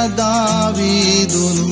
దావీదును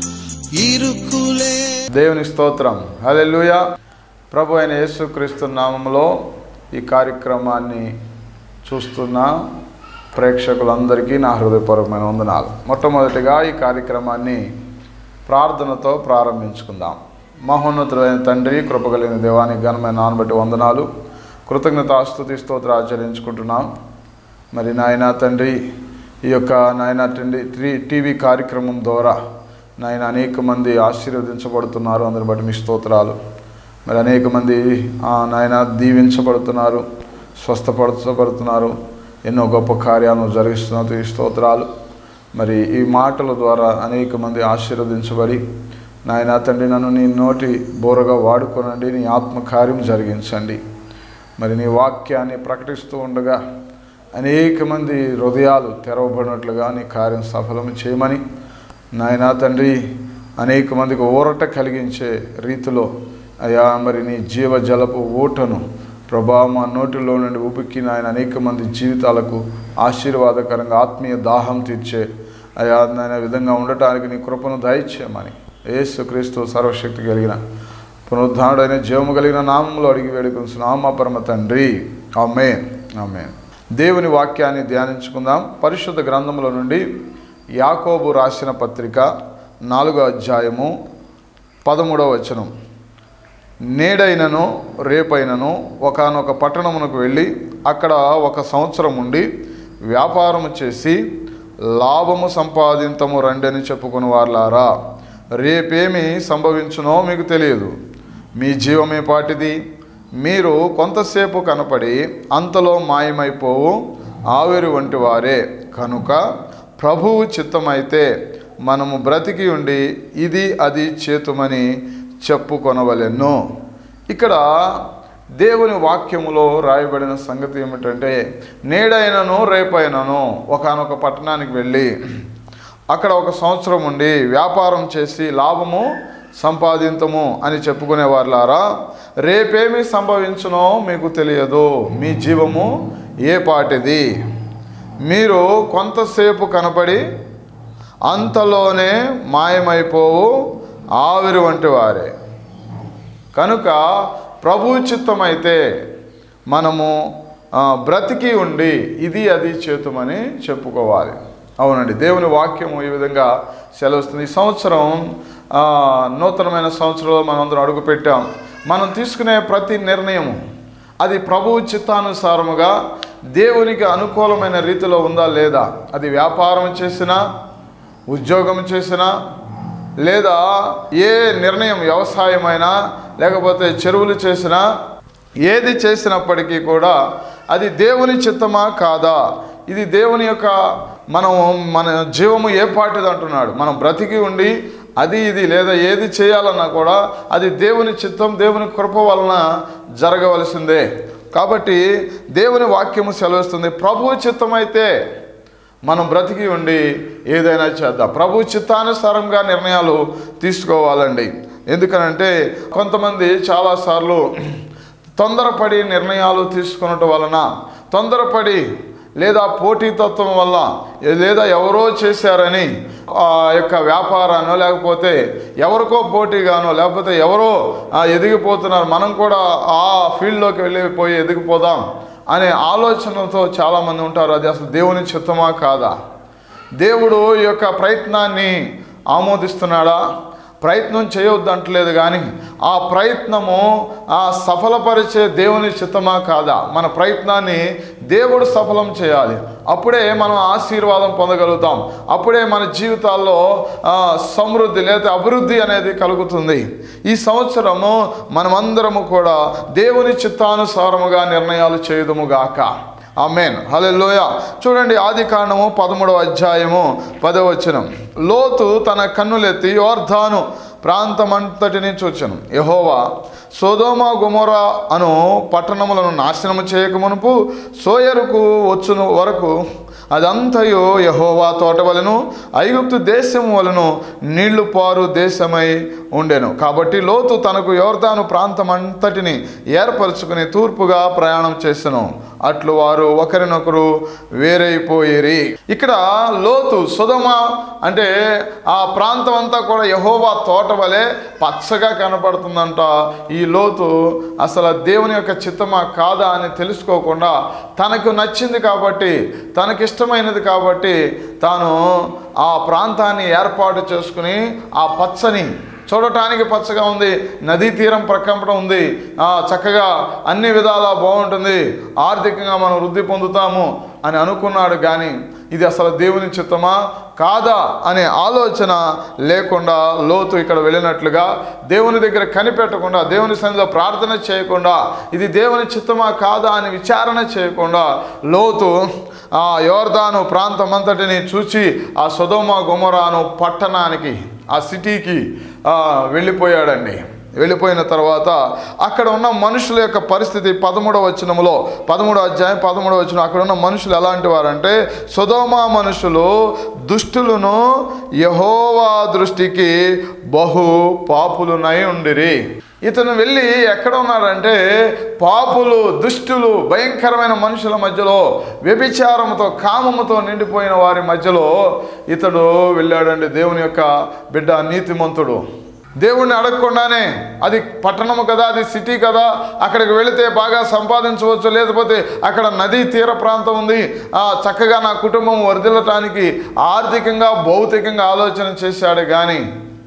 ఇరుకులే. దేవుని స్తోత్రం. హల్లెలూయా. ప్రభు అయిన యేసుక్రీస్తు నామములో ఈ కార్యక్రమాన్ని చూస్తున్న ప్రేక్షకులందరికీ నా హృదయపూర్వకమైన వందనాలు. మొట్టమొదటిగా ఈ కార్యక్రమాన్ని ప్రార్థనతో ప్రారంభించుకుందాం. మహోన్నతుడైన తండ్రి, కృపగలిగిన దేవానికి ఘనమైన నామమును బట్టి వందనాలు, కృతజ్ఞతాస్తుతి స్తోత్రాలు ఆచరించుకుంటున్నాం. మరి నాయన తండ్రి, ఈ యొక్క నాయన తండ్రి టీవీ కార్యక్రమం ద్వారా నాయన అనేక మంది ఆశీర్వదించబడుతున్నారు. అందరిని బట్టి మీ స్తోత్రాలు. మరి అనేక మంది నాయన దీవించబడుతున్నారు, స్వస్థపరచబడుతున్నారు, ఎన్నో గొప్ప కార్యాలను జరిగిస్తున్నారు. ఈ స్తోత్రాలు. మరి ఈ మాటల ద్వారా అనేక మంది ఆశీర్వదించబడి నాయన తండ్రి నన్ను నీ నోటి బోరగా వాడుకోనండి, నీ ఆత్మకార్యం జరిగించండి. మరి నీ వాక్యాన్ని ప్రకటిస్తూ ఉండగా అనేక మంది హృదయాలు తెరవబడినట్లుగా నీ కార్యం సఫలం చేయమని నాయన తండ్రి అనేక మందికి ఊరట కలిగించే రీతిలో అయా మరి నీ జీవజలపు ఊటను ప్రభా మా నోటిలో నుండి ఉపికి నాయన అనేక మంది జీవితాలకు ఆశీర్వాదకరంగా ఆత్మీయ దాహం తీర్చే అయా నాయన విధంగా ఉండటానికి నీ కృపను దయచేయమని యేసుక్రీస్తు సర్వశక్తి కలిగిన పునరుద్ధానుడైన జీవము కలిగిన నామంలో అడిగి వేడుకొంచున్నాము మా పరమ తండ్రి. ఆమేన్, ఆమేన్. దేవుని వాక్యాన్ని ధ్యానించుకుందాం. పరిశుద్ధ గ్రంథంలో నుండి యాకోబు రాసిన పత్రిక 4వ అధ్యాయము 13వ వచనం. నేడైనను రేపైనను ఒకానొక పట్టణమునకు వెళ్ళి అక్కడ 1 సంవత్సరం ఉండి వ్యాపారము చేసి లాభము సంపాదింతము రండని చెప్పుకుని వారులారా, రేపేమి సంభవించునో మీకు తెలియదు. మీ జీవమే పాటిది. మీరు కొంతసేపు కనపడి అంతలో మాయమైపోవు ఆవిరి వంటి వారే. కనుక ప్రభువు చిత్తమైతే మనము బ్రతికి ఉండి ఇది అది చేతుమని చెప్పుకొనవలెను. ఇక్కడ దేవుని వాక్యములో రాయబడిన సంగతి ఏమిటంటే, నేడైనను రేపైనను ఒకానొక పట్టణానికి వెళ్ళి అక్కడ 1 సంవత్సరం ఉండి వ్యాపారం చేసి లాభము సంపాదింతము అని చెప్పుకునే వారులారా, రేపేమి సంభవించునో మీకు తెలియదు. మీ జీవము ఏ పాటిది. మీరు కొంతసేపు కనపడి అంతలోనే మాయమైపోవు ఆవిరి వంటి వారే. కనుక ప్రభు చిత్తమైతే మనము బ్రతికి ఉండి ఇది అది చేతుమని చెప్పుకోవాలి. అవునండి, దేవుని వాక్యము ఈ విధంగా సెలవుస్తుంది. ఈ సంవత్సరం నూతనమైన సంవత్సరంలో మనందరం అడుగుపెట్టాం. మనం తీసుకునే ప్రతి నిర్ణయం అది ప్రభువు చిత్తానుసారముగా దేవునికి అనుకూలమైన రీతిలో ఉందా లేదా. అది వ్యాపారం చేసినా, ఉద్యోగం చేసినా, లేదా ఏ నిర్ణయం వ్యవసాయమైనా, లేకపోతే చెరువులు చేసినా, ఏది చేసినప్పటికీ కూడా అది దేవుని చిత్తమా కాదా, ఇది దేవుని యొక్క మన జీవము ఏ పాటిది అంటున్నాడు. మనం బ్రతికి ఉండి అది ఇది లేదా ఏది చేయాలన్నా కూడా అది దేవుని చిత్తం, దేవుని కృప వలన జరగవలసిందే. కాబట్టి దేవుని వాక్యము సెలవిస్తుంది, ప్రభు చిత్తమైతే మనం బ్రతికి ఉండి ఏదైనా చేద్దాం. ప్రభు చిత్తానుసారంగా నిర్ణయాలు తీసుకోవాలండి. ఎందుకనంటే కొంతమంది చాలాసార్లు తొందరపడి నిర్ణయాలు తీసుకున్నట్టు వలన, తొందరపడి లేదా పోటీతత్వం వల్ల, లేదా ఎవరో చేశారని ఆ యొక్క వ్యాపారాన్నో, లేకపోతే ఎవరికో పోటీగానో, లేకపోతే ఎవరో ఎదిగిపోతున్నారు, మనం కూడా ఆ ఫీల్డ్లోకి వెళ్ళిపోయి ఎదిగిపోదాం అనే ఆలోచనతో చాలామంది ఉంటారు. అది అసలు దేవుని చిత్తమా కాదా? దేవుడు ఈ యొక్క ప్రయత్నాన్ని ఆమోదిస్తున్నాడా? ప్రయత్నం చేయొద్దంటలేదు, కానీ ఆ ప్రయత్నము సఫలపరిచే దేవుని చిత్తమా కాదా? మన ప్రయత్నాన్ని దేవుడు సఫలం చేయాలి. అప్పుడే మనం ఆశీర్వాదం పొందగలుగుతాం. అప్పుడే మన జీవితాల్లో సమృద్ధి లేదా అభివృద్ధి అనేది కలుగుతుంది. ఈ సంవత్సరము మనమందరము కూడా దేవుని చిత్తానుసారముగా నిర్ణయాలు చేయుదుముగాక. ఆమేన్, హల్లెలూయా. చూడండి, ఆదికాండము 13వ అధ్యాయము 10వ వచనం. లోతు తన కన్నులెత్తి యోర్దాను ప్రాంతమంతటిని చూచెను. యెహోవా సొదొమ గొమొర్రా అను పట్టణములను నాశనము చేయకమునుపు సోయరుకు వచ్చును వరకు అదంతయు యెహోవా తోట వలెను ఐగుప్తు దేశము వలెను నీళ్లు పారు దేశమై ఉండెను. కాబట్టి లోతు తనకు యొర్దాను ప్రాంతం అంతటిని ఏర్పరచుకుని తూర్పుగా ప్రయాణం చేసెను. అట్లు వారు ఒకరినొకరు వేరైపోయేరి. ఇక్కడ లోతు సొదొమ అంటే ఆ ప్రాంతం అంతా కూడా యెహోవా తోట వలె పచ్చగా కనపడుతుందంట. ఈ లోతు అసలు దేవుని యొక్క చిత్తమా కాదా అని తెలుసుకోకుండా తనకు నచ్చింది కాబట్టి, తనకిష్టమైనది కాబట్టి తాను ఆ ప్రాంతాన్ని ఏర్పాటు చేసుకుని ఆ పచ్చని, చూడటానికి పచ్చగా ఉంది, నదీ తీరం ప్రకంపన ఉంది, చక్కగా అన్ని విధాలా బాగుంటుంది, ఆర్థికంగా మనం వృద్ధి పొందుతాము అని అనుకున్నాడు. కానీ ఇది అసలు దేవుని చిత్తమా కాదా అనే ఆలోచన లేకుండా లోతు ఇక్కడ వెళ్ళినట్లుగా దేవుని దగ్గర కనిపెట్టకుండా, దేవుని సన్నిధిలో ప్రార్థన చేయకుండా, ఇది దేవుని చిత్తమా కాదా అని విచారణ చేయకుండా లోతు ఆ యొర్దాను ప్రాంతం అంతటిని చూచి ఆ సొదొమ గొమొరాను పట్టణానికి, ఆ సిటీకి వెళ్ళిపోయాడండి. వెళ్ళిపోయిన తర్వాత అక్కడ ఉన్న మనుషుల యొక్క పరిస్థితి 13వ వచనములో, 13వ అధ్యాయం 13వ వచనం, అక్కడ ఉన్న మనుషులు ఎలాంటి వారంటే సొదొమ మనుషులు దుష్టులను యెహోవా దృష్టికి బహు పాపులునై ఉండిరి. ఇతను వెళ్ళి ఎక్కడ ఉన్నాడంటే పాపులు, దుష్టులు, భయంకరమైన మనుషుల మధ్యలో, వ్యభిచారంతో, కామముతో నిండిపోయిన వారి మధ్యలో ఇతడు వెళ్ళాడండి. దేవుని యొక్క బిడ్డ, నీతిమంతుడు, దేవుణ్ణి అడగకుండానే, అది పట్టణము కదా, అది సిటీ కదా, అక్కడికి వెళితే బాగా సంపాదించవచ్చు, లేకపోతే అక్కడ నదీ తీర ప్రాంతం ఉంది, చక్కగా నా కుటుంబం వర్ధిల్లటానికి ఆర్థికంగా, భౌతికంగా ఆలోచన చేశాడు. కానీ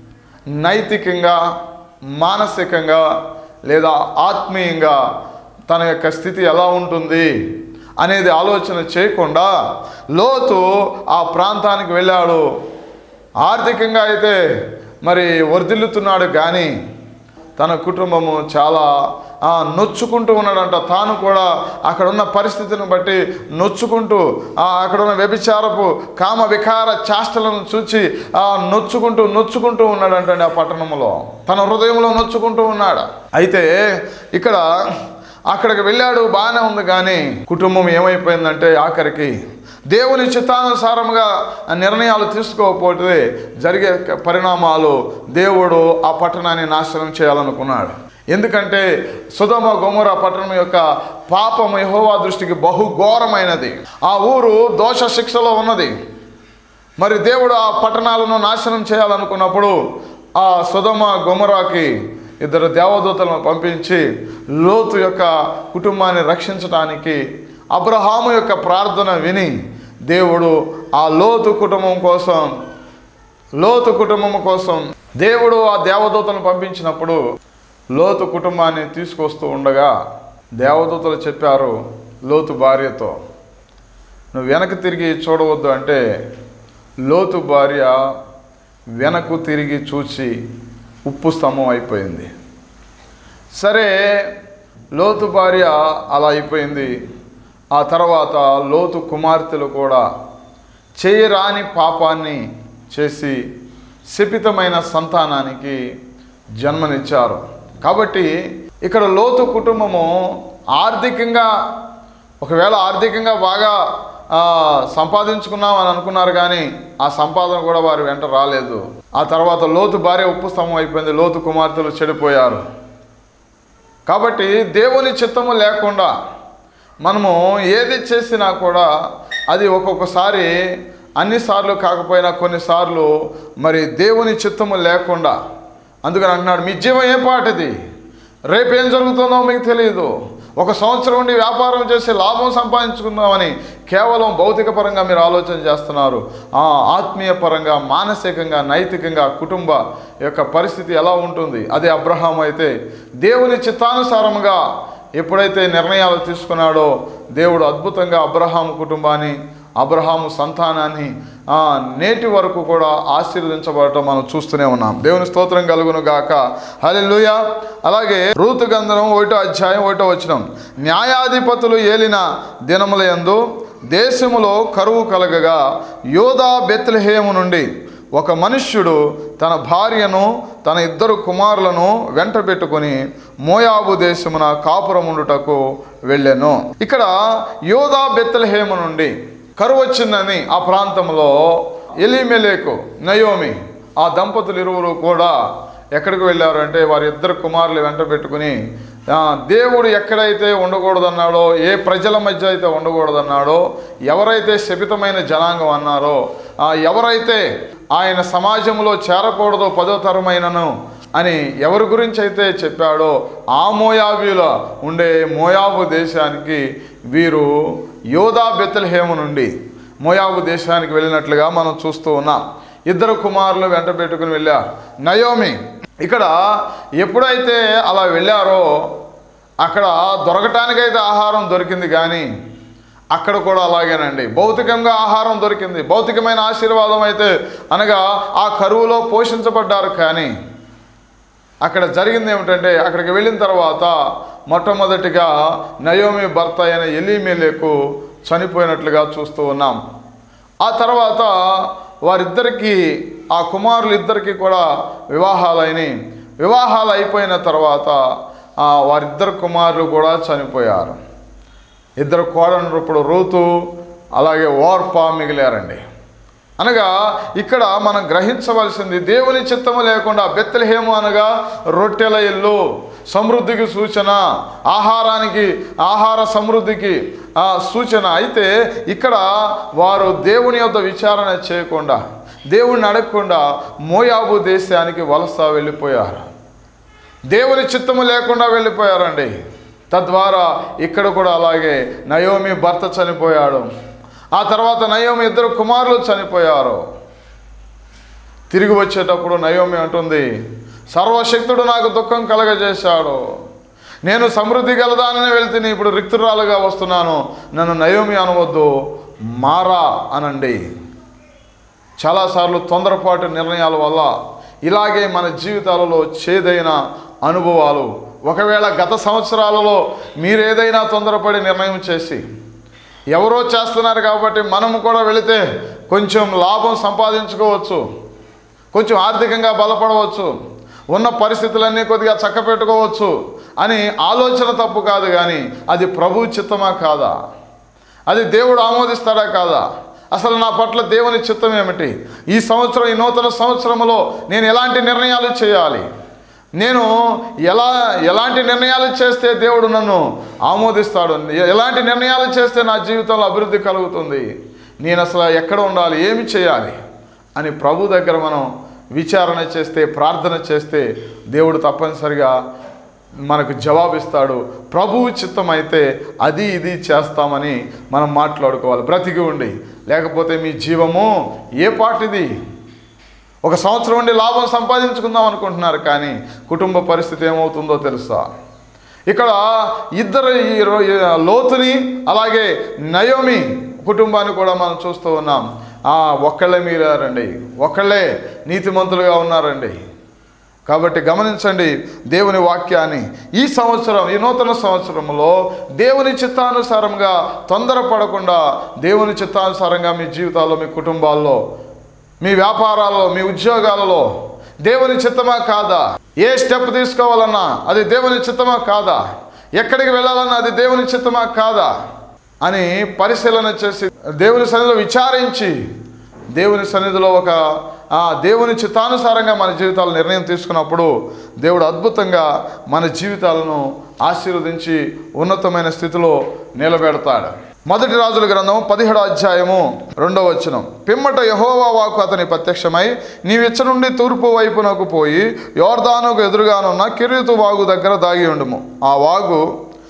నైతికంగా, మానసికంగా లేదా ఆత్మీయంగా తన యొక్క స్థితి ఎలా ఉంటుంది అనేది ఆలోచన చేయకుండా లోతు ఆ ప్రాంతానికి వెళ్ళాడు. ఆర్థికంగా అయితే మరి వర్ధిల్లుతున్నాడు, కానీ తన కుటుంబము చాలా నొచ్చుకుంటూ ఉన్నాడంట. తాను కూడా అక్కడ ఉన్న పరిస్థితిని బట్టి నొచ్చుకుంటూ, అక్కడ ఉన్న వ్యభిచారపు కామ వికార చేష్టలను చూచి నొచ్చుకుంటూ ఉన్నాడంటండి. ఆ పట్టణంలో తన హృదయంలో నొచ్చుకుంటూ ఉన్నాడు. అయితే ఇక్కడ అక్కడికి వెళ్ళాడు, బాగానే ఉంది, కానీ కుటుంబం ఏమైపోయిందంటే ఆఖరికి దేవుని చిత్తానుసారంగా నిర్ణయాలు తీసుకోకపోతే జరిగే పరిణామాలు, దేవుడు ఆ పట్టణాన్ని నాశనం చేయాలనుకున్నాడు. ఎందుకంటే సొదొమ గొమొర పట్టణం యొక్క పాపం యెహోవా దృష్టికి బహుఘోరమైనది. ఆ ఊరు దోష శిక్షలో ఉన్నది. మరి దేవుడు ఆ పట్టణాలను నాశనం చేయాలనుకున్నప్పుడు ఆ సొదొమ గొమొరాకి 2 దేవదూతలను పంపించి లోతు యొక్క కుటుంబాన్ని రక్షించడానికి అబ్రహాము యొక్క ప్రార్థన విని దేవుడు ఆ లోతు కుటుంబం కోసం దేవుడు ఆ దేవదూతలను పంపించినప్పుడు లోతు కుటుంబాన్ని తీసుకొస్తూ ఉండగా దేవదూతలు చెప్పారు లోతు భార్యతో, నువ్వు వెనక్కి తిరిగి చూడవద్దు అంటే లోతు భార్య వెనక్కు తిరిగి చూచి ఉప్పు స్తంభం అయిపోయింది. సరే, లోతు భార్య అలా అయిపోయింది. ఆ తర్వాత లోతు కుమార్తెలు కూడా చేయరాని పాపాన్ని చేసి శపితమైన సంతానానికి జన్మనిచ్చారు. కాబట్టి ఇక్కడ లోతు కుటుంబము ఆర్థికంగా, ఒకవేళ ఆర్థికంగా బాగా సంపాదించుకున్నాం అని అనుకున్నారు, కానీ ఆ సంపాదన కూడా వారి వెంట రాలేదు. ఆ తర్వాత లోతు భార్య ఉప్పు స్తంభం అయిపోయింది, లోతు కుమార్తెలు చెడిపోయారు. కాబట్టి దేవుని చిత్తము లేకుండా మనము ఏది చేసినా కూడా అది ఒక్కొక్కసారి, అన్నిసార్లు కాకపోయినా కొన్నిసార్లు మరి దేవుని చిత్తము లేకుండా, అందుకని అంటున్నాడు మీ జీవం ఏ పాటిది, రేపేం జరుగుతుందో మీకు తెలియదు. 1 సంవత్సరం నుండి వ్యాపారం చేసి లాభం సంపాదించుకుందామని కేవలం భౌతిక పరంగా మీరు ఆలోచన చేస్తున్నారు. ఆత్మీయ పరంగా, మానసికంగా, నైతికంగా కుటుంబ యొక్క పరిస్థితి ఎలా ఉంటుంది? అదే అబ్రహాము అయితే దేవుని చిత్తానుసారంగా ఎప్పుడైతే నిర్ణయాలు తీసుకున్నాడో దేవుడు అద్భుతంగా అబ్రహాము కుటుంబాన్ని, అబ్రహాము సంతానాన్ని నేటి వరకు కూడా ఆశీర్వదించబడటం మనం చూస్తూనే ఉన్నాం. దేవుని స్తోత్రం కలుగును గాక. హల్లెలూయా. అలాగే రూతు గ్రంథం 1వ అధ్యాయం 1వ వచనం, న్యాయాధిపతులు ఏలిన దినములయందు దేశములో కరువు కలగగా యోదా బెత్లెహేము నుండి ఒక మనుష్యుడు తన భార్యను తన 2 కుమారులను వెంట పెట్టుకుని మోయాబు దేశమున కాపురముండుటకు వెళ్ళెను. ఇక్కడ యోదా బెత్లెహేము నుండి కరువు వచ్చిందని ఆ ప్రాంతంలో ఎలీమెలెకు, నయోమి ఆ దంపతులు ఇరువురు కూడా ఎక్కడికి వెళ్ళారు అంటే వారి ఇద్దరు కుమారులు వెంట పెట్టుకుని దేవుడు ఎక్కడైతే ఉండకూడదన్నాడో, ఏ ప్రజల మధ్య అయితే ఉండకూడదన్నాడో, ఎవరైతే శపితమైన జనాంగం అన్నారో, ఎవరైతే ఆయన సమాజంలో చేరకూడదో 10వ తరమైనను అని ఎవరి గురించి అయితే చెప్పాడో ఆ మోయాబీల ఉండే మోయాబు దేశానికి వీరు యోధా బెత్లెహేము నుండి మోయాబు దేశానికి వెళ్ళినట్లుగా మనం చూస్తూ ఉన్నాం. ఇద్దరు కుమారులు వెంట పెట్టుకుని వెళ్ళారు. నయోమి ఇక్కడ ఎప్పుడైతే అలా వెళ్ళారో అక్కడ దొరకటానికైతే ఆహారం దొరికింది, కానీ అక్కడ కూడా అలాగేనండి. భౌతికంగా ఆహారం దొరికింది, భౌతికమైన ఆశీర్వాదం అయితే అనగా ఆ కరువులో పోషించబడ్డారు. కానీ అక్కడ జరిగింది ఏమిటంటే, అక్కడికి వెళ్ళిన తర్వాత మొట్టమొదటిగా నయోమి భర్త అయిన ఎలీమెలెకు చనిపోయినట్లుగా చూస్తూ ఉన్నాం. ఆ తర్వాత వారిద్దరికీ, ఆ కుమారులు ఇద్దరికీ కూడా వివాహాలు అయిపోయిన తర్వాత వారిద్దరు కుమారులు కూడా చనిపోయారు. ఇద్దరు కోడళ్ళు ఇప్పుడు రూతు అలాగే ఓర్పా మిగిలారండి. అనగా ఇక్కడ మనం గ్రహించవలసింది, దేవుని చిత్తము లేకుండా బెత్లెహేము అనగా రొట్టెల ఇల్లు, సమృద్ధికి సూచన, ఆహార సమృద్ధికి సూచన. అయితే ఇక్కడ వారు దేవుని యొద్ద విచారణ చేయకుండా, దేవుణ్ణి అడగకుండా మోయాబు దేశానికి వలస వెళ్ళిపోయారు. దేవుని చిత్తము లేకుండా వెళ్ళిపోయారండి. తద్వారా ఇక్కడ కూడా అలాగే నయోమి భర్త చనిపోయాడు. ఆ తర్వాత నయోమి ఇద్దరు కుమారులు చనిపోయారు. తిరిగి వచ్చేటప్పుడు నయోమి అంటుంది, సర్వశక్తుడు నాకు దుఃఖం కలగజేశాడు, నేను సమృద్ధి గలదానని వెళ్తే ఇప్పుడు రిక్తురాలుగా వస్తున్నాను, నన్ను నయోమి అనవద్దు, మారా అనండి. చాలాసార్లు తొందరపాటు నిర్ణయాల వల్ల ఇలాగే మన జీవితాలలో చేదైన అనుభవాలు, ఒకవేళ గత సంవత్సరాలలో మీరు ఏదైనా తొందరపడి నిర్ణయం చేసి ఎవరో చేస్తున్నారు కాబట్టి మనము కూడా వెళితే కొంచెం లాభం సంపాదించుకోవచ్చు, కొంచెం ఆర్థికంగా బలపడవచ్చు, ఉన్న పరిస్థితులన్నీ కొద్దిగా చక్కపెట్టుకోవచ్చు అని ఆలోచన తప్పు కాదు. కానీ అది ప్రభు చిత్తమా కాదా? అది దేవుడు ఆమోదిస్తాడా కాదా? అసలు నా పట్ల దేవుని చిత్తం ఏమిటి? ఈ సంవత్సరం, ఈ నూతన సంవత్సరంలో నేను ఎలాంటి నిర్ణయాలు చేయాలి? నేను ఎలాంటి నిర్ణయాలు చేస్తే దేవుడు నన్ను ఆమోదిస్తాడు? ఎలాంటి నిర్ణయాలు చేస్తే నా జీవితంలో అభివృద్ధి కలుగుతుంది? నేను అసలు ఎక్కడ ఉండాలి, ఏమి చేయాలి అని ప్రభు దగ్గర మనం విచారణ చేస్తే, ప్రార్థన చేస్తే దేవుడు తప్పనిసరిగా మనకు జవాబిస్తాడు. ప్రభువు చిత్తం అయితే అది ఇది చేస్తామని మనం మాట్లాడుకోవాలి బ్రతికి ఉండి. లేకపోతే మీ జీవము ఏ పాటిది? ఒక సంవత్సరం ఉండి లాభం సంపాదించుకుందాం అనుకుంటున్నారు, కానీ కుటుంబ పరిస్థితి ఏమవుతుందో తెలుసా? ఇక్కడ ఇద్దరు, లోతుని అలాగే నయోమి కుటుంబాన్ని కూడా మనం చూస్తూ ఉన్నాం. ఒక్కళ్ళే మీరారండి, ఒక్కళ్ళే నీతిమంతులుగా ఉన్నారండి. కాబట్టి గమనించండి దేవుని వాక్యాన్ని. ఈ సంవత్సరం, ఈ నూతన సంవత్సరంలో దేవుని చిత్తానుసారంగా తొందరపడకుండా, దేవుని చిత్తానుసారంగా మీ జీవితాల్లో, మీ కుటుంబాల్లో, మీ వ్యాపారాల్లో, మీ ఉద్యోగాలలో దేవుని చిత్తమా కాదా? ఏ స్టెప్ తీసుకోవాలన్నా అది దేవుని చిత్తమా కాదా? ఎక్కడికి వెళ్ళాలన్నా అది దేవుని చిత్తమా కాదా అని పరిశీలన చేసి, దేవుని సన్నిధిలో విచారించి, దేవుని సన్నిధిలో దేవుని చిత్తానుసారంగా మన జీవితాలు నిర్ణయం తీసుకున్నప్పుడు దేవుడు అద్భుతంగా మన జీవితాలను ఆశీర్వదించి ఉన్నతమైన స్థితిలో నిలబెడతాడు. మొదటి రాజుల గ్రంథం 17వ అధ్యాయము 2వ వచనం. పిమ్మట యెహోవా వాక్కు అతని ప్రత్యక్షమై, నీవిచ్చ నుండి తూర్పు వైపునకు పోయి యోర్దానుకు ఎదురుగానున్న కెరీతు వాగు దగ్గర దాగి ఉండుము. ఆ వాగు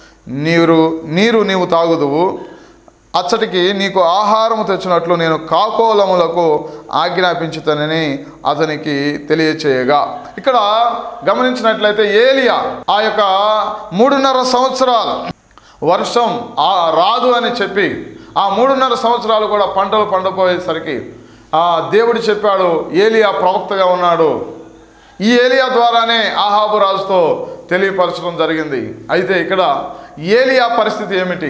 నీవు తాగుదువు. అచ్చటికి నీకు ఆహారము తెచ్చినట్లు నేను కాకోలములకు ఆజ్ఞాపించుతానని అతనికి తెలియచేయగా. ఇక్కడ గమనించినట్లయితే ఏలియా ఆ యొక్క 3.5 సంవత్సరాలు వర్షం రాదు అని చెప్పి, ఆ 3.5 సంవత్సరాలు కూడా పంటలు పండపోయేసరికి దేవుడు చెప్పాడు, ఏలియా ప్రవక్తగా ఉన్నాడు. ఈ ఏలియా ద్వారానే ఆహాబు రాజుతో తెలియపరచడం జరిగింది. అయితే ఇక్కడ ఏలియా పరిస్థితి ఏమిటి?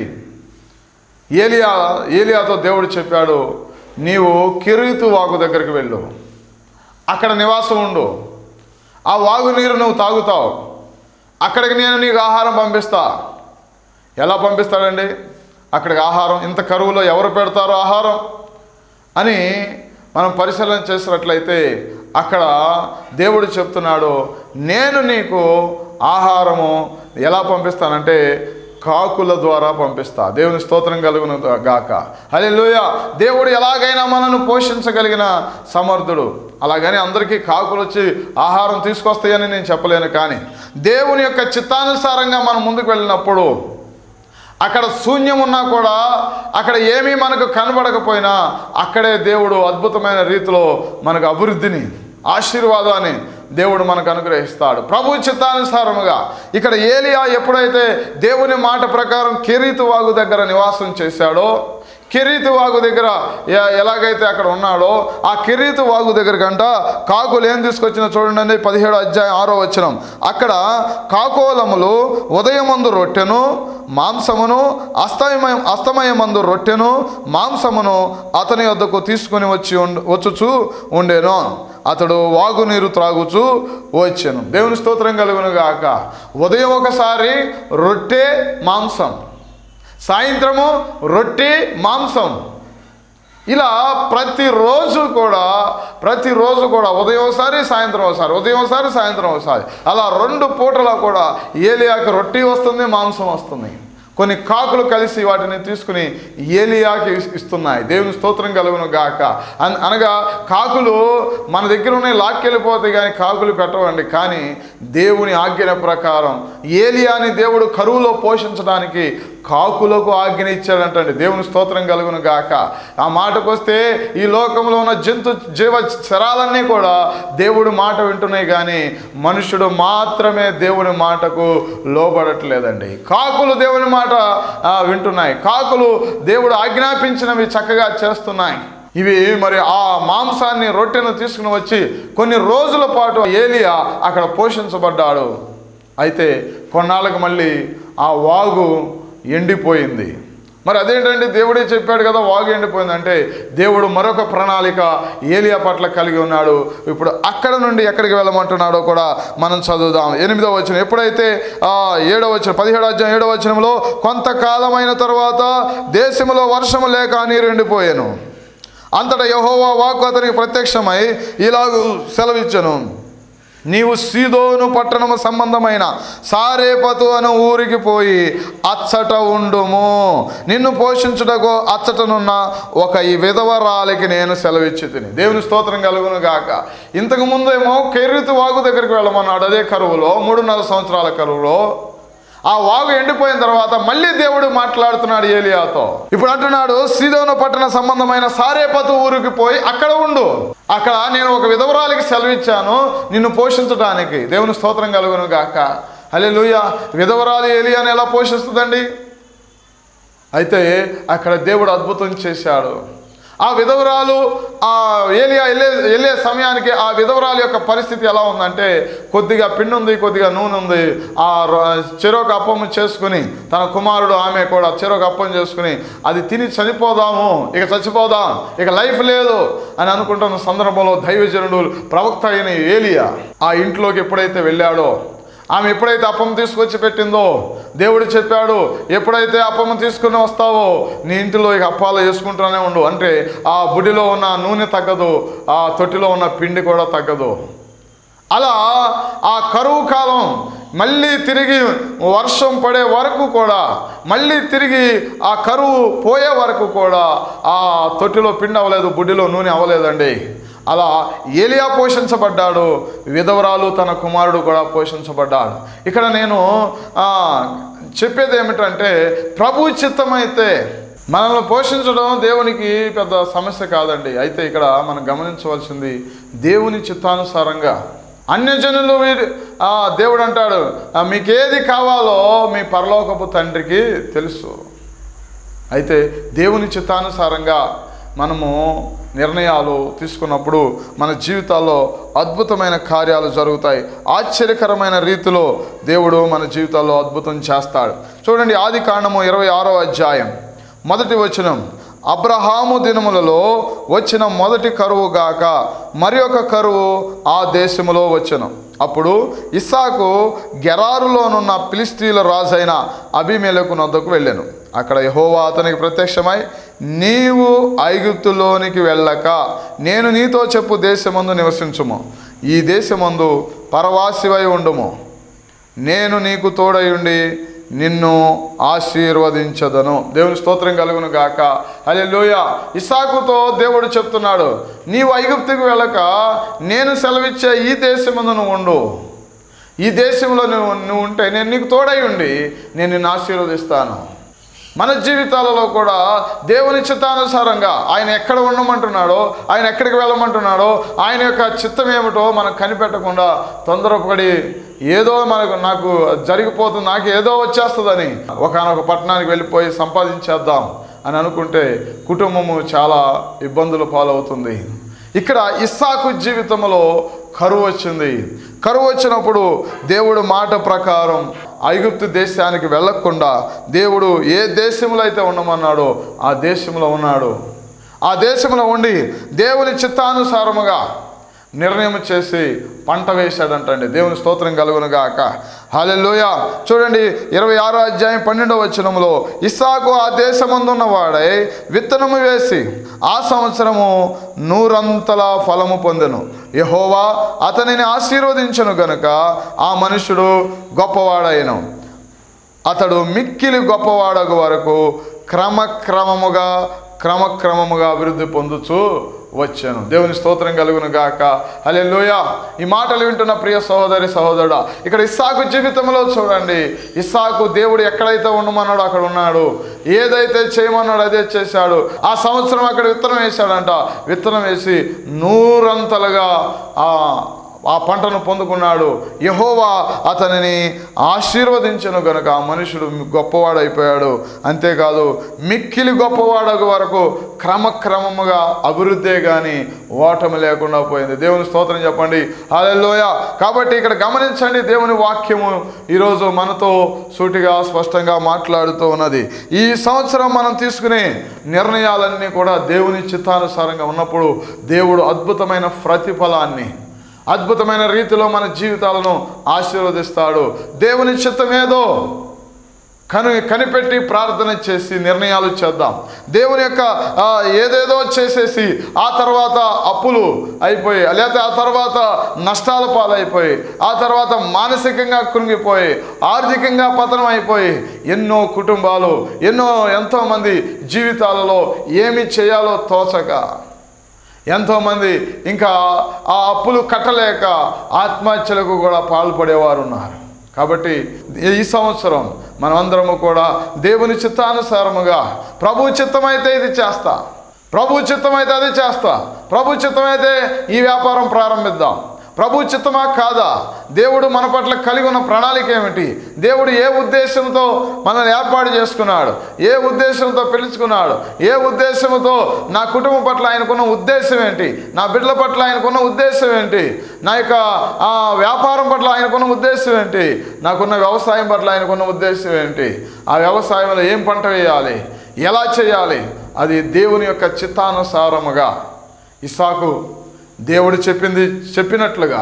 ఏలియాతో దేవుడు చెప్పాడు, నీవు కెరీతు వాగు దగ్గరికి వెళ్ళు, అక్కడ నివాసం ఉండు, ఆ వాగు నీరు నువ్వు తాగుతావు, అక్కడికి నేను నీకు ఆహారం పంపిస్తా. ఎలా పంపిస్తాడండి అక్కడికి ఆహారం? ఇంత కరువులో ఎవరు పెడతారో ఆహారం అని మనం పరిశీలన చేసినట్లయితే అక్కడ దేవుడు చెప్తున్నాడు, నేను నీకు ఆహారము ఎలా పంపిస్తానంటే కాకుల ద్వారా పంపిస్తా. దేవుని స్తోత్రం కలుగును గాక. హల్లెలూయా. దేవుడు ఎలాగైనా మనల్ని పోషించగలిగిన సమర్థుడు. అలాగని అందరికీ కాకులు వచ్చి ఆహారం తీసుకొస్తాయని నేను చెప్పలేను, కానీ దేవుని యొక్క చిత్తానుసారంగా మనం ముందుకు వెళ్ళినప్పుడు అక్కడ శూన్యం ఉన్నా కూడా, అక్కడ ఏమీ మనకు కనబడకపోయినా అక్కడే దేవుడు అద్భుతమైన రీతిలో మనకు అభివృద్ధిని, ఆశీర్వాదాన్ని దేవుడు మనకు అనుగ్రహిస్తాడు ప్రభు చిత్తానుసారముగా. ఇక్కడ ఏలియా ఎప్పుడైతే దేవుని మాట ప్రకారం కెరీతు వాగు దగ్గర నివాసం చేశాడో, కెరీతు వాగు దగ్గర ఎలాగైతే అక్కడ ఉన్నాడో, ఆ కెరీతు వాగు దగ్గర కంట కాకులు ఏం తీసుకొచ్చినా చూడండి, 17వ అధ్యాయం 6వ వచనం. అక్కడ కాకోలములు ఉదయమందు రొట్టెను మాంసమును, అస్తమయమందు రొట్టెను మాంసమును అతని వద్దకు తీసుకుని వచ్చుచూ ఉండేను. అతడు వాగు నీరు త్రాగుచూ వచ్చాను. దేవుని స్తోత్రం కలుగును గాక. ఉదయం ఒకసారి రొట్టె మాంసం, సాయంత్రము రొట్టె మాంసం, ఇలా ప్రతిరోజు కూడా ఉదయం ఒకసారి సాయంత్రం ఒకసారి, ఉదయం ఒకసారి సాయంత్రం ఒకసారి, అలా 2 పూటలా కూడా ఏలియాకి రొట్టె వస్తుంది, మాంసం వస్తుంది. కొన్ని కాకులు కలిసి వాటిని తీసుకుని ఏలియాకి ఇస్తున్నాయి. దేవుని స్తోత్రం కలుగును గాక. అనగా కాకులు మన దగ్గర ఉన్నాయి, లాక్కెళ్ళిపోతాయి, కానీ కాకులు పెట్టవండి. కానీ దేవుని ఆజ్ఞ ప్రకారం ఏలియాని దేవుడు కరువులో పోషించడానికి కాకులకు ఆజ్ఞ ఇచ్చాడంటండి. దేవుని స్తోత్రం కలుగును గాక. ఆ మాటకు వస్తే ఈ లోకంలో ఉన్న జీవ శరాలన్నీ కూడా దేవుడి మాట వింటున్నాయి, కానీ మనుషుడు మాత్రమే దేవుని మాటకు లోబడట్లేదండి. కాకులు దేవుని మాట వింటున్నాయి, కాకులు దేవుడు ఆజ్ఞాపించినవి చక్కగా చేస్తున్నాయి. ఇవి మరి ఆ మాంసాన్ని, రొట్టెను తీసుకుని వచ్చి కొన్ని రోజుల పాటు ఏలియా అక్కడ పోషించబడ్డాడు. అయితే కొన్నాళ్ళకు మళ్ళీ ఆ వాగు ఎండిపోయింది. మరి అదేంటంటే దేవుడే చెప్పాడు కదా వాగు ఎండిపోయిందంటే, దేవుడు మరొక ప్రణాళిక ఏలియా పట్ల కలిగి ఉన్నాడు. ఇప్పుడు అక్కడ నుండి ఎక్కడికి వెళ్ళమంటున్నాడో కూడా మనం చదువుదాం. 8వ వచనం. ఎప్పుడైతే 7వ వచనం, 17వ అధ్యాయం 7వ వచనంలో, కొంతకాలమైన తరువాత దేశంలో వర్షము లేక నీరు ఎండిపోయాను. అంతటా యెహోవా వాక్కు అతనికి ప్రత్యక్షమై ఇలాగూ సెలవిచ్చెను, నీవు సీదోను పట్టణము సంబంధమైన సారేపతు అను ఊరికి పోయి అచ్చట ఉండుము. నిన్ను పోషించుటకు అచ్చటనున్న ఒక ఈ విధవరాలికి నేను సెలవిచ్చి తిని. దేవుని స్తోత్రం కలుగును గాక. ఇంతకు ముందేమో కెరీతు వాగు దగ్గరికి వెళ్ళమన్నాడు. అదే కరువులో, 3.5 సంవత్సరాల కరువులో ఆ వాగు ఎండిపోయిన తర్వాత మళ్ళీ దేవుడు మాట్లాడుతున్నాడు ఏలియాతో. ఇప్పుడు అంటున్నాడు, సీదోను పట్టణ సంబంధమైన సారేపతు ఊరికి పోయి అక్కడ ఉండు. అక్కడ నేను ఒక విధవరాలికి సెలవిచ్చాను నిన్ను పోషించడానికి. దేవుని స్తోత్రం కలుగును గాక. హల్లెలూయా. విధవరాలు ఏలియాని ఎలా పోషిస్తుందండి? అయితే అక్కడ దేవుడు అద్భుతం చేశాడు. ఆ విధవరాలు ఏలియా వెళ్ళే సమయానికి ఆ విధవరాలు యొక్క పరిస్థితి ఎలా ఉందంటే, కొద్దిగా పిండి ఉంది, కొద్దిగా నూనె ఉంది. ఆ చెరొక అప్పం చేసుకుని, తన కుమారుడు ఆమె కూడా చెరొక అప్పం చేసుకుని, అది తిని చనిపోదాము, ఇక చచ్చిపోదాం, ఇక లైఫ్ లేదు అని అనుకుంటున్న సందర్భంలో దైవజనుడు ప్రవక్త అయిన ఏలియా ఆ ఇంట్లోకి ఎప్పుడైతే వెళ్ళాడో, ఆమె ఎప్పుడైతే అప్పం తీసుకొచ్చి పెట్టిందో దేవుడు చెప్పాడు, ఎప్పుడైతే అప్పం తీసుకుని వస్తావో నీ ఇంటిలో ఇక అప్పాలు చేసుకుంటూనే ఉండు. అంటే ఆ బుడిలో ఉన్న నూనె తగ్గదు, ఆ తొట్టిలో ఉన్న పిండి కూడా తగ్గదు. అలా ఆ కరువు కాలం మళ్ళీ తిరిగి వర్షం పడే వరకు కూడా, మళ్ళీ తిరిగి ఆ కరువు పోయే వరకు కూడా ఆ తొట్టిలో పిండి అవ్వలేదు, బుడ్డిలో నూనె అవ్వలేదండి. అలా ఏలియా పోషించబడ్డాడు, విధవరాలు తన కుమారుడు కూడా పోషించబడ్డాడు. ఇక్కడ నేను చెప్పేది ఏమిటంటే, ప్రభు చిత్తమైతే మనల్ని పోషించడం దేవునికి పెద్ద సమస్య కాదండి. అయితే ఇక్కడ మనం గమనించవలసింది, దేవుని చిత్తానుసారంగా అన్యజనులు దేవుడు అంటాడు, మీకేది కావాలో మీ పరలోకపు తండ్రికి తెలుసు. అయితే దేవుని చిత్తానుసారంగా మనము నిర్ణయాలు తీసుకున్నప్పుడు మన జీవితాల్లో అద్భుతమైన కార్యాలు జరుగుతాయి. ఆశ్చర్యకరమైన రీతిలో దేవుడు మన జీవితాల్లో అద్భుతం చేస్తాడు. చూడండి, ఆదికాండము 26వ అధ్యాయం 1వ వచనం. అబ్రహాము దినములలో వచ్చిన మొదటి కరువు గాక మరి ఒక కరువు ఆ దేశములో వచ్చెను. అప్పుడు ఇస్సాకు గెరారులోనున్న ఫిలిష్తీయుల రాజైన అబీమెలెకు నొద్దకు వెళ్ళాను. అక్కడ యెహోవా అతనికి ప్రత్యక్షమై నీవు ఐగుప్తులోనికి వెళ్ళక నేను నీతో చెప్పు దేశమందు నివసించుము. ఈ దేశమందు పరవాసివై ఉండుము. నేను నీకు తోడయుండి నిన్ను ఆశీర్వదించదను. దేవుని స్తోత్రం కలుగును గాక. హల్లెలూయా. ఇస్సాకుతో దేవుడు చెప్తున్నాడు, నీవు ఐగుప్తుకు వెళ్ళక నేను సెలవిచ్చే ఈ దేశమందు నువ్వు ఉండు. ఈ దేశంలో నువ్వు ఉంటే నేను నీకు తోడై ఉండి నేను నిన్ను ఆశీర్వదిస్తాను. మన జీవితాలలో కూడా దేవుని చిత్తానుసారంగా ఆయన ఎక్కడ ఉండమంటున్నాడో, ఆయన ఎక్కడికి వెళ్ళమంటున్నాడో, ఆయన యొక్క చిత్తం ఏమిటో మనం కనిపెట్టకుండా తొందరపడి ఏదో నాకు జరిగిపోతుంది, నాకు ఏదో వచ్చేస్తుందని ఒకనొక పట్టణానికి వెళ్ళిపోయి సంపాదించేద్దాం అని అనుకుంటే కుటుంబము చాలా ఇబ్బందుల పాలవుతుంది. ఇక్కడ ఇస్సాకు జీవితంలో కరువు వచ్చింది. కరువు వచ్చినప్పుడు దేవుడు మాట ప్రకారం ఐగుప్తు దేశానికి వెళ్ళకుండా దేవుడు ఏ దేశంలో అయితే ఉండమన్నాడో ఆ దేశంలో ఉన్నాడు. ఆ దేశంలో ఉండి దేవుని చిత్తానుసారముగా నిర్ణయం చేసి పంట వేశాడంటండి. దేవుని స్తోత్రం కలుగును గాక. హల్లెలూయా. చూడండి 26వ అధ్యాయం 12వ వచనంలో, ఇస్సాకు ఆ దేశమందున్న వాడై విత్తనము వేసి ఆ సంవత్సరము 100 ఫలము పొందెను. యెహోవా అతనిని ఆశీర్వదించెను గనుక ఆ మనుషుడు గొప్పవాడైను. అతడు మిక్కిలి గొప్పవాడగు వరకు క్రమక్రమముగా అభివృద్ధి పొందుచూ వచ్చాను. దేవుని స్తోత్రం కలుగును గాక. హల్లెలూయా. ఈ మాటలు వింటున్న ప్రియ సహోదరి సహోదరుడా, ఇక్కడ ఇస్సాకు జీవితంలో చూడండి, ఇస్సాకు దేవుడు ఎక్కడైతే ఉండమన్నాడో అక్కడ ఉన్నాడు. ఏదైతే చేయమన్నాడో అదే చేశాడు. ఆ సంవత్సరం అక్కడ విత్తనం వేశాడంట. విత్తనం వేసి 100 ఆ పంటను పొందుకున్నాడు. యెహోవా అతనిని ఆశీర్వదించెను గనుక ఆ మనుషుడు గొప్పవాడైపోయాడు. అంతేకాదు మిక్కిలి గొప్పవాడగు వరకు క్రమక్రమముగా అభివృద్ధే కానీ ఓటమి లేకుండా పోయింది. దేవుని స్తోత్రం చెప్పండి. హల్లెలూయా. కాబట్టి ఇక్కడ గమనించండి, దేవుని వాక్యము ఈరోజు మనతో సూటిగా స్పష్టంగా మాట్లాడుతూ ఉన్నది. ఈ సంవత్సరం మనం తీసుకునే నిర్ణయాలన్నీ కూడా దేవుని చిత్తానుసారంగా ఉన్నప్పుడు దేవుడు అద్భుతమైన ప్రతిఫలాన్ని అద్భుతమైన రీతిలో మన జీవితాలను ఆశీర్వదిస్తాడు. దేవుని చిత్తమేదో కనిపెట్టి ప్రార్థన చేసి నిర్ణయాలు చేద్దాం. దేవుని యొక్క ఏదేదో చేసేసి ఆ తర్వాత అప్పులు అయిపోయి, లేకపోతే ఆ తర్వాత నష్టాల పాలైపోయి, ఆ తర్వాత మానసికంగా కృంగిపోయి, ఆర్థికంగా పతనం అయిపోయి ఎన్నో కుటుంబాలు ఎంతోమంది జీవితాలలో ఏమి చేయాలో తోచక ఎంతోమంది ఇంకా ఆ అప్పులు కట్టలేక ఆత్మహత్యలకు కూడా పాల్పడేవారు ఉన్నారు. కాబట్టి ఈ సంవత్సరం మనమందరము కూడా దేవుని చిత్తానుసారముగా ప్రభు చిత్తమైతే ఇది చేస్తా, ప్రభు చిత్తమైతే అది చేస్తా, ప్రభు చిత్తమైతే ఈ వ్యాపారం ప్రారంభిద్దాం, ప్రభు చిత్తమా కాదా, దేవుడు మన పట్ల కలిగి ఉన్న ప్రణాళిక ఏమిటి, దేవుడు ఏ ఉద్దేశంతో మనల్ని ఏర్పాటు చేసుకున్నాడు, ఏ ఉద్దేశంతో పిలుచుకున్నాడు, ఏ ఉద్దేశంతో నా కుటుంబం పట్ల ఆయనకున్న ఉద్దేశం ఏంటి, నా బిడ్డల పట్ల ఆయనకున్న ఉద్దేశం ఏంటి, నా యొక్క వ్యాపారం పట్ల ఆయనకున్న ఉద్దేశం ఏంటి, నాకున్న వ్యవసాయం పట్ల ఆయనకున్న ఉద్దేశం ఏంటి, ఆ వ్యవసాయంలో ఏం పంట వేయాలి, ఎలా చేయాలి, అది దేవుని యొక్క చిత్తానుసారముగా ఇస్సాకు దేవుడు చెప్పినట్లుగా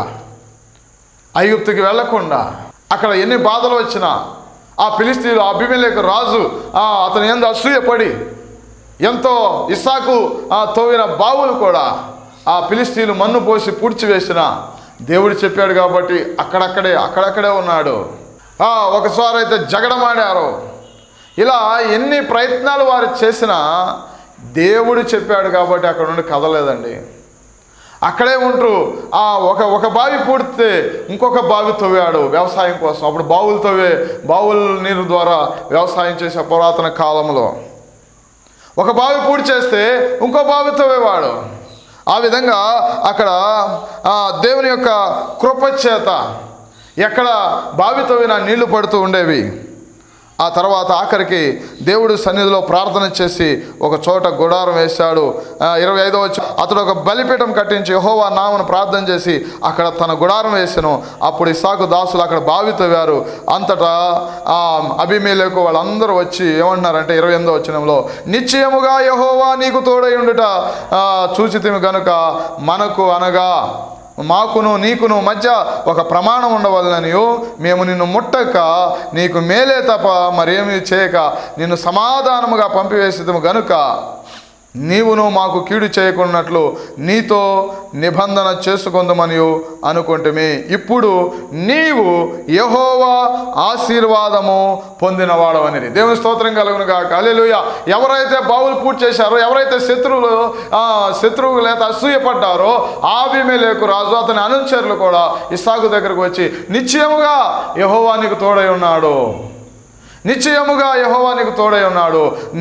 ఐగుప్తుకి వెళ్లకుండా అక్కడ ఎన్ని బాధలు వచ్చినా ఆ ఫిలిష్తీయులు అబీమెలెకు రాజు అతను ఎంతో అసూయపడి ఎంతో ఇస్సాకు తవ్విన బావులు కూడా ఆ ఫిలిష్తీయులు మన్ను పోసి పూడ్చివేసిన దేవుడు చెప్పాడు కాబట్టి అక్కడక్కడే ఉన్నాడు. ఒకసారి అయితే జగడమాడారు. ఇలా ఎన్ని ప్రయత్నాలు వారు చేసినా దేవుడు చెప్పాడు కాబట్టి అక్కడ నుండి కదలేదండి. అక్కడే ఉంటూ ఒక బావి పూడితే ఇంకొక బావి తవ్వాడు వ్యవసాయం కోసం. అప్పుడు బావుల నీరు ద్వారా వ్యవసాయం చేసే పురాతన కాలంలో ఒక బావి పూడి చేస్తే ఇంకో బావి తవ్వేవాడు. ఆ విధంగా అక్కడ దేవుని యొక్క కృపచేత ఎక్కడ బావి తవ్వినా నీళ్లు పడుతూ ఉండేవి. ఆ తర్వాత ఆఖరికి దేవుడు సన్నిధిలో ప్రార్థన చేసి ఒక చోట గుడారం వేశాడు. 25వ వచనం, అతడు ఒక బలిపీఠం కట్టించి యెహోవా నామమున ప్రార్థన చేసి అక్కడ తన గుడారం వేసెను. అప్పుడు ఇస్సాకు దాసులు అక్కడ బావి తవ్వారు. అంతటా అబీమెలెకు వాళ్ళందరూ వచ్చి ఏమంటున్నారంటే 28వ వచనంలో, నిశ్చయముగా యెహోవా నీకు తోడై ఉండుట చూచితిమి గనుక మనకు అనగా మాకును నీకును మధ్య ఒక ప్రమాణం ఉండవలననియు మేము నిన్ను ముట్టక నీకు మేలే తప్ప మరేమీ చేయక నిన్ను సమాధానముగా పంపివేసేదము గనుక నీవును మాకు కీడు చేయకున్నట్లు నీతో నిబంధన చేసుకొందమని అనుకుంటుమి. ఇప్పుడు నీవు యెహోవా ఆశీర్వాదము పొందినవాడవని. దేవుని స్తోత్రం కలుగును గాక. హల్లెలూయా. ఎవరైతే బావులు పూర్తి చేశారో, ఎవరైతే శత్రువులు లేక అసూయపడ్డారో, అబీమెలెకు రాజు అతని అనుచరులు కూడా ఇస్సాకు దగ్గరకు వచ్చి నిశ్చయముగా యెహోవా నీకు తోడై ఉన్నాడు, నిశ్చయముగా యెహోవా నీకు తోడై ఉన్నాడు,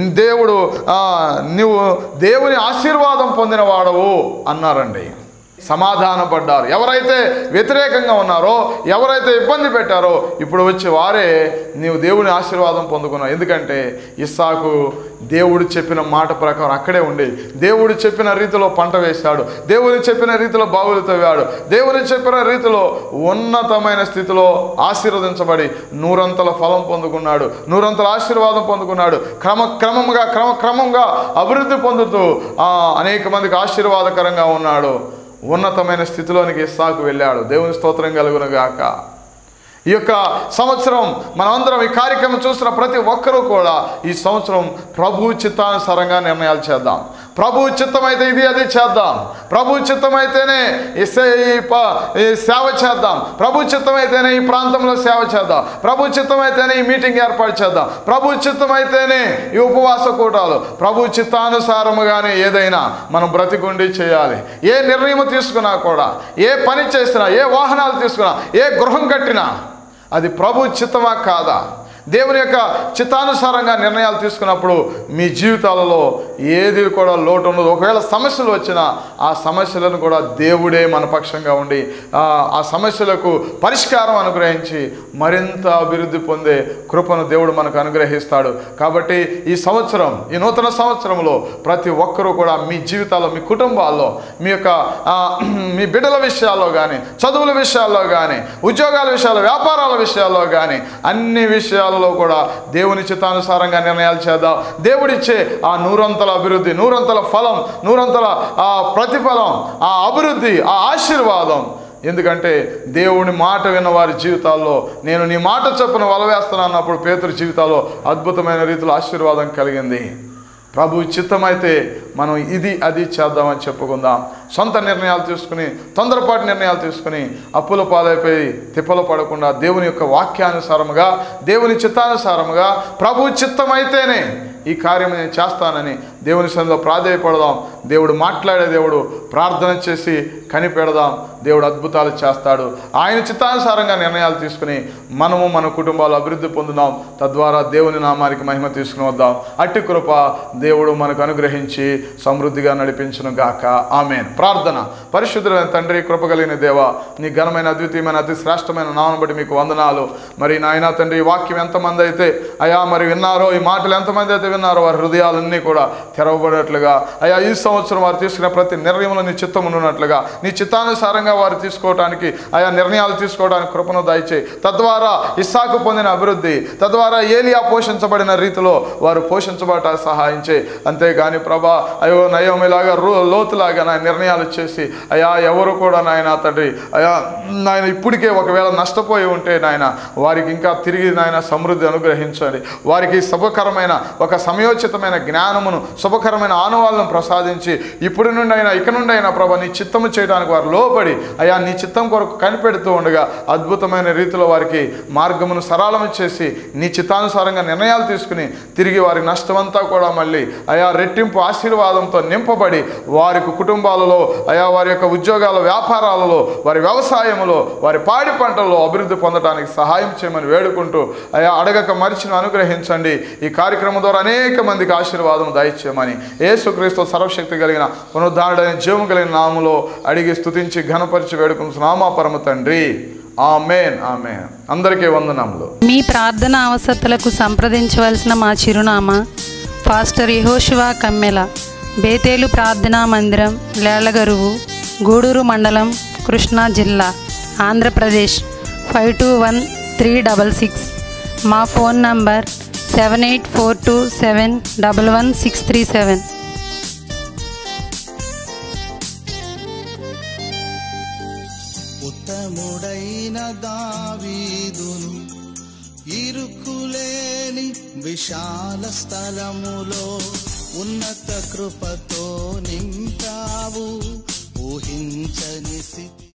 నువ్వు దేవుని ఆశీర్వాదం పొందిన వాడవు అన్నారండి. సమాధానపడ్డారు. ఎవరైతే వ్యతిరేకంగా ఉన్నారో, ఎవరైతే ఇబ్బంది పెట్టారో, ఇప్పుడు వచ్చి వారే నీవు దేవుని ఆశీర్వాదం పొందుకున్నావు. ఎందుకంటే ఇస్సాకు దేవుడు చెప్పిన మాట ప్రకారం అక్కడే ఉండి దేవుడు చెప్పిన రీతిలో పంట వేశాడు, దేవుడు చెప్పిన రీతిలో బావులు తవ్వాడు, దేవుడు చెప్పిన రీతిలో ఉన్నతమైన స్థితిలో ఆశీర్వదించబడి 100 ఫలం పొందుకున్నాడు, 100 ఆశీర్వాదం పొందుకున్నాడు. క్రమంగా అభివృద్ధి పొందుతూ అనేక మందికి ఆశీర్వాదకరంగా ఉన్నాడు. ఉన్నతమైన స్థితిలోనికి ఇస్సాకు వెళ్ళాడు. దేవుని స్తోత్రం కలుగును గాక. ఈ యొక్క సంవత్సరం మనమందరం ఈ కార్యక్రమం చూస్తున్న ప్రతి ఒక్కరూ కూడా ఈ సంవత్సరం ప్రభు చిత్తానుసారంగా నిర్ణయాలు చేద్దాం. ప్రభు చిత్తమైతే ఇది అది చేద్దాం, ప్రభు చిత్తమైతేనే ఈ సేవ చేద్దాం, ప్రభు చిత్తమైతేనే ఈ ప్రాంతంలో సేవ చేద్దాం, ప్రభు చిత్తమైతేనే ఈ మీటింగ్ ఏర్పాటు చేద్దాం, ప్రభు చిత్తమైతేనే ఈ ఉపవాస కూటాలు, ప్రభు చిత్తానుసారముగానే ఏదైనా మనం బ్రతికుండి చేయాలి. ఏ నిర్ణయం తీసుకున్నా కూడా, ఏ పని చేసినా, ఏ వాహనాలు తీసుకున్నా, ఏ గృహం కట్టినా అది ప్రభు చిత్తమా కాదా? దేవుని యొక్క చిత్తానుసారంగా నిర్ణయాలు తీసుకున్నప్పుడు మీ జీవితాలలో ఏది కూడా లోటు ఉండదు. ఒకవేళ సమస్యలు వచ్చినా ఆ సమస్యలను కూడా దేవుడే మన పక్షంగా ఉండి ఆ సమస్యలకు పరిష్కారం అనుగ్రహించి మరింత అభివృద్ధి పొందే కృపను దేవుడు మనకు అనుగ్రహిస్తాడు. కాబట్టి ఈ సంవత్సరం, ఈ నూతన సంవత్సరంలో ప్రతి ఒక్కరూ కూడా మీ జీవితాల్లో, మీ కుటుంబాల్లో, మీ బిడ్డల విషయాల్లో కానీ, చదువుల విషయాల్లో కానీ, ఉద్యోగాల విషయాల్లో, వ్యాపారాల విషయాల్లో కానీ, అన్ని విషయాల్లో కూడా దేవుని చిత్తానుసారంగా నిర్ణయాలు చేద్దాం. దేవుడిచ్చే ఆ 100 అభివృద్ధి, 100 ఫలం, 100 ప్రతిఫలం, ఆ అభివృద్ధి, ఆ ఆశీర్వాదం. ఎందుకంటే దేవుని మాట విన్న వారి జీవితాల్లో నేను నీ మాట చొప్పున వలవేస్తాను అన్నప్పుడు పేతురు జీవితాల్లో అద్భుతమైన రీతిలో ఆశీర్వాదం కలిగింది. ప్రభు చిత్తమైతే మనం ఇది అది చేద్దామని చెప్పుకుందాం. సొంత నిర్ణయాలు తీసుకుని, తొందరపాటు నిర్ణయాలు తీసుకుని అప్పుల పాలైపోయి తిప్పలు పడకుండా దేవుని యొక్క వాక్యానుసారముగా, దేవుని చిత్తానుసారముగా ప్రభు చిత్తమైతేనే ఈ కార్యం నేను చేస్తానని దేవుని సన్నిధిలో ప్రాధేయపడదాం. దేవుడు మాట్లాడే దేవుడు, ప్రార్థన చేసి కనిపెడదాం. దేవుడు అద్భుతాలు చేస్తాడు. ఆయన చిత్తానుసారంగా నిర్ణయాలు తీసుకుని మనము మన కుటుంబాలు అభివృద్ధి పొందుదాం. తద్వారా దేవుని నామానికి మహిమ తీసుకుని వద్దాం. అట్టి కృప దేవుడు మనకు అనుగ్రహించి సమృద్ధిగా నడిపించును గాక. ఆమేన్. ప్రార్థన. పరిశుద్ధుడైన తండ్రి, కృపగలిగిన దేవ, నీ ఘనమైన, అద్వితీయమైన, అతి శ్రేష్టమైన నామమును బట్టి మీకు వందనాలు. మరి నాయనా తండ్రి, ఈ వాక్యం ఎంతమంది అయితే అయా మరి విన్నారో, ఈ మాటలు ఎంతమంది అయితే విన్నారో, వారి హృదయాలన్నీ కూడా తెరవబడేట్లుగా అయా ఈ సంవత్సరం వారు తీసుకున్న ప్రతి నిర్ణయంలో నీ చిత్తం ఉన్నట్లుగా, నీ చిత్తానుసారంగా వారు తీసుకోవడానికి, ఆయా నిర్ణయాలు తీసుకోవడానికి కృపను దయచేయి. తద్వారా ఇస్సాకు పొందిన అభివృద్ధి, తద్వారా ఏలియా పోషించబడిన రీతిలో వారు పోషించబడ సహాయం చేయి. అంతేగాని ప్రభా అయ్యో నయోమిలాగా లోతులాగా నా నిర్ణయాలు చేసి అయా ఎవరు కూడా నాయన తండ్రి అయా నాయన ఇప్పటికే ఒకవేళ నష్టపోయి ఉంటే నాయన వారికి ఇంకా తిరిగి నాయన సమృద్ధి అనుగ్రహించండి. వారికి శుభకరమైన ఒక సమయోచితమైన జ్ఞానమును, శుభకరమైన ఆనవాళ్ళను ప్రసాదించి ఇప్పటి నుండి అయినా ఇక నుండి అయినా ప్రభా నీ చిత్తము చేయడానికి వారు లోబడి అయా నీ చిత్తం కొరకు కనిపెడుతూ ఉండగా అద్భుతమైన రీతిలో వారికి మార్గమును సరళము చేసి నీ చిత్తానుసారంగా నిర్ణయాలు తీసుకుని తిరిగి వారి నష్టమంతా కూడా మళ్ళీ అయా రెట్టింపు ఆశీర్వాదంతో నింపబడి వారికి కుటుంబాలలో అయా వారి యొక్క ఉద్యోగాల, వ్యాపారాలలో, వారి వ్యవసాయంలో, వారి పాడి పంటల్లో అభివృద్ధి పొందడానికి సహాయం చేయమని వేడుకుంటూ అయా అడగక మరిచిన అనుగ్రహించండి. ఈ కార్యక్రమం ద్వారా అనేక మందికి ఆశీర్వాదం దయచేయమని యేసుక్రీస్తు సర్వశక్తి కలిగిన పునరుద్ధారుడైన జీవము కలిగిన నామములో అడిగి స్తుతించి ఘనపరిచి వేడుకుంటున్నామా పరమ తండ్రి. ఆమేన్. ఆమేన్. అందరికీ వందనములు. మీ ప్రార్థన అవసరతలకు సంప్రదించవలసిన మా చిరునామా పాస్టర్ యెహోషువా కమ్మెల, బేతేలు ప్రార్థనా మందిరం, లేళ్లగరువు, గూడూరు మండలం, కృష్ణా జిల్లా, ఆంధ్రప్రదేశ్ 521366. మా ఫోన్ నంబర్ 7842711637. ఉత్తముడైన దావీదును ఇరుకులేని విశాల స్థలములో ఉన్నత కృపతో